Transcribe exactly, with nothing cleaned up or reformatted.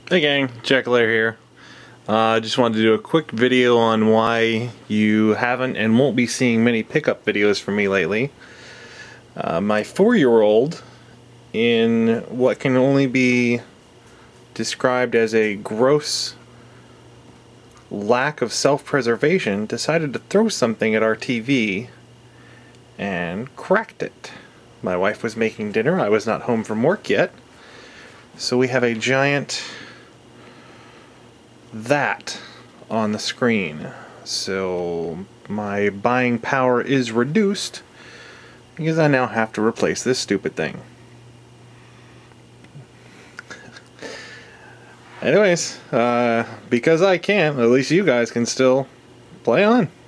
Hey gang, Jack Lair here. I uh, just wanted to do a quick video on why you haven't and won't be seeing many pickup videos from me lately. Uh, my four-year-old, in what can only be described as a gross lack of self-preservation, decided to throw something at our T V and cracked it. My wife was making dinner. I was not home from work yet. So we have a giant that on the screen. So my buying power is reduced because I now have to replace this stupid thing. Anyways, uh, because I can't, at least you guys can still play on.